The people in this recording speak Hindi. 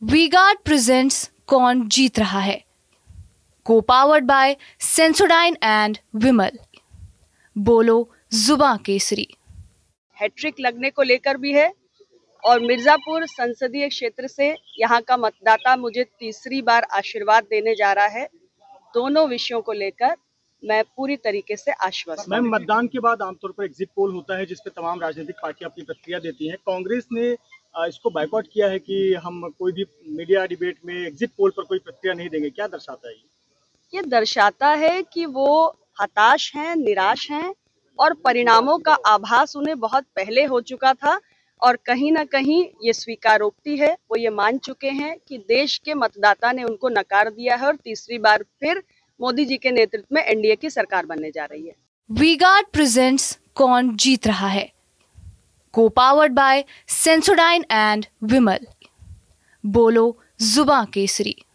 वी-गार्ड प्रेजेंट्स कौन जीत रहा है, co powered by Sensodyne and Vimal. बोलो जुबां केसरी। हैट्रिक लगने को लेकर भी है और मिर्जापुर संसदीय क्षेत्र से यहाँ का मतदाता मुझे तीसरी बार आशीर्वाद देने जा रहा है। दोनों विषयों को लेकर मैं पूरी तरीके से आश्वस्त हूं। मैम, मतदान के बाद आमतौर पर एग्जिट पोल होता है जिसपे तमाम राजनीतिक पार्टियां अपनी प्रतिक्रिया देती हैं। कांग्रेस ने इसको बायकॉट किया है कि हम कोई भी मीडिया डिबेट में एग्जिट पोल पर कोई प्रतिक्रिया नहीं देंगे। क्या दर्शाता है ये दर्शाता है कि वो हताश हैं, निराश हैं और परिणामों का आभास उन्हें बहुत पहले हो चुका था और कहीं ना कहीं ये स्वीकारोक्ति है। वो ये मान चुके हैं कि देश के मतदाता ने उनको नकार दिया है और तीसरी बार फिर मोदी जी के नेतृत्व में एनडीए की सरकार बनने जा रही है। वी-गार्ड प्रेजेंट्स कौन जीत रहा है, co powered by Sensodyne and Vimal. बोलो जुबां केसरी।